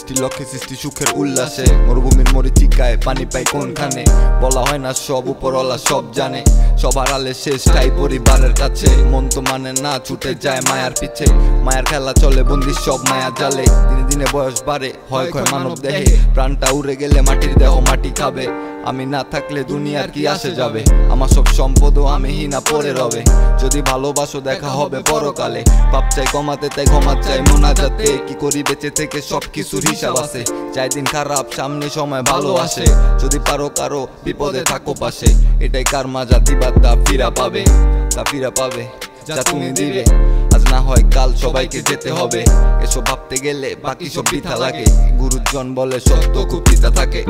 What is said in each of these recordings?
সৃষ্টি লক্ষ্যে সৃষ্টি সুখের উল্লাসে মরুভূমির মরিচিকায় পানি পাই কোনখানে বলা হয় না সব উপরওয়ালা সব জানে সবার আলে শেষটাই পরিবারের কাছে মন তো মানে না ছুটে যায় মায়ার পিছে মায়ার খেলা চলে বন্দি সব মায়া জালে দিনে দিনে বয়স বাড়ে হয় ক্ষয় মানব দেহে প্রাণটা উড়ে গেলে মাটির দেহ মাটি খাবে আমি না থাকলে দুনিয়ার কি আসে যাবে আমার সব সম্পদও আমি হিনা পড়ে রবে যদি ভালোবাসো দেখা হবে পরকালে পাপ চাই কমাতে তাই ক্ষমা চাই মোনাজাতে কি করি বেঁচে থেকে সবকিছুর হিসাব আছে চাই দিন খারাপ সামনে সময় ভালো আসে যদি পারো কারো বিপদে থাকো পাশে এটাই কারমা জাতি বাদ্দা ফিরা পাবে তা ফিরা পাবে যা তুমি দিবে আজ না হয় কাল সবাইকে যেতে হবে এসব ভাবতে গেলে বাকি সব বৃথা লাগে গুরুজন বলে সত্য খুব তিতা থাকে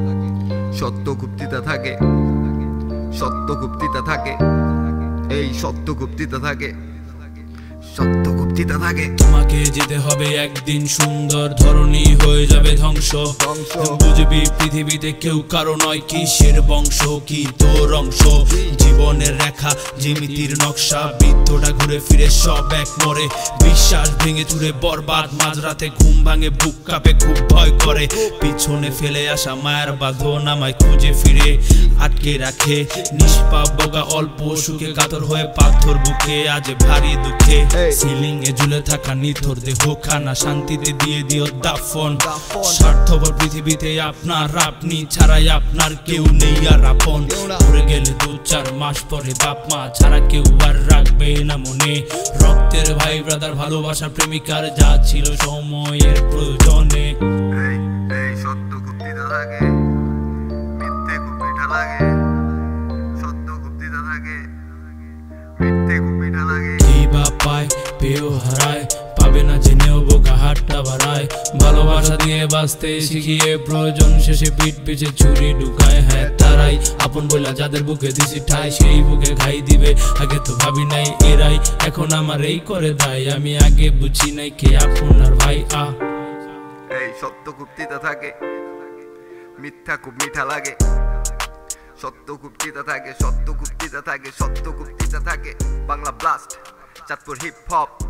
সত্য খুব তিতা থাকে সত্য খুব তিতা থাকে এই সত্য খুব তিতা থাকে সত্য খুব তিতা থাকে তোমাকে যেতে হবে একদিন সুন্দর ধরনী হয়ে যাবে ধ্বংস বুঝবি পৃথিবীতে কেউ কারো নয় কিসের বংশ কি তোর অংশ জীবনের রেখা জিমিতির নকশা বৃত্তটা ঘুরে ফিরে সব এক মরে বিশ্বাস ভেঙে চুরে বরবাদ মাঝরাতে ঘুম ভাঙে বুক কাঁপে খুব ভয় করে পিছনে ফেলে আসা মায়ের বাঁধন আমায় খুঁজে ফিরে আটকে রাখে নিষ্পাপ বোকা অল্প সুখে কাতর হয়ে পাথর বুকে আজ ভারী দুঃখে সিলিং এ ঝুলে থাকা নিথর দেহ খানা শান্তিতে দিয়ে দিও দাফন স্বার্থপর পৃথিবীতে আপনার আপনি ছাড়াই আপনার কেউ নেই আর আপন পড়ে গেলে 2-4 মাস পরে বাপ মা ছাড়া কেউ আর রাখবে না মনে রক্তের ভাই ব্রাদার ভালোবাসা প্রেমিকার যা ছিল সময়ের প্রয়োজনে সত্য খুব তিতা থাকে মিথ্যে খুব মিঠা লাগে সত্য খুব তিতা থাকে মিথ্যে খুব মিঠা লাগে কি বা পায় পেয়েও হারায় পাবে না জেনেও বোকা হাতটা বাড়ায় ভালোবাসা দিয়ে বাঁচতে শিখিয়ে প্রয়োজন শেষে পিঠ পিছে ছুরি ঢুকায় হ্যাঁ তারাই আপন বলে যাদের বুকে দিছি ঠাই সেই বুকে ঘাই দিবে আগে তো ভাবি নাই এরাই এখন আমার এই করে দায় আমি আগে বুঝি নাই কে আপন আর ভাই এই সত্য খুব তিতা থাকে মিথ্যা খুব মিঠা লাগে সত্য খুব তিতা থাকে সত্য খুব তিতা থাকে সত্য খুব তিতা থাকে Bangla blast Chandpur hip hop